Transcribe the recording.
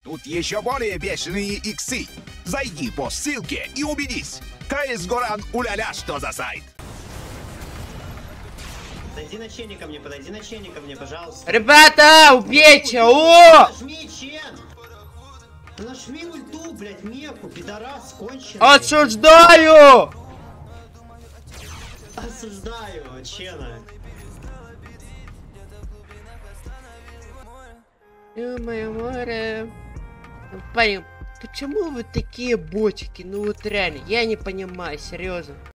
Тут еще более бешеные иксы. Зайди по ссылке и убедись. КС Горан уля-ля, что за сайт. Подойди на чени ко мне, пожалуйста. Ребята, убейте! О! Нажми, чен! Да нажми ульту, блядь, меку, пидорас, конченый. Осуждаю! Осуждаю, чена. Ё-моё, море. Парень, почему вы такие ботики? Ну вот реально, я не понимаю, серьезно.